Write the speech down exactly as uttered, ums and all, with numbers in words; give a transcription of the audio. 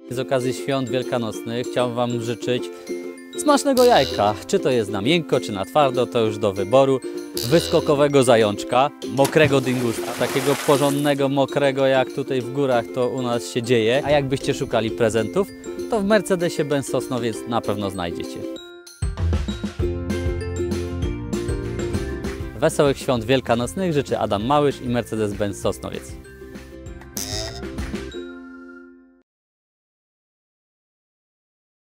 Z okazji świąt wielkanocnych chciałbym Wam życzyć smacznego jajka. Czy to jest na miękko, czy na twardo, to już do wyboru. Wyskokowego zajączka, mokrego dyngusa, takiego porządnego, mokrego jak tutaj w górach to u nas się dzieje. A jakbyście szukali prezentów, to w Mercedesie-Benz Sosnowiec na pewno znajdziecie. Wesołych świąt wielkanocnych życzy Adam Małysz i Mercedes-Benz Sosnowiec.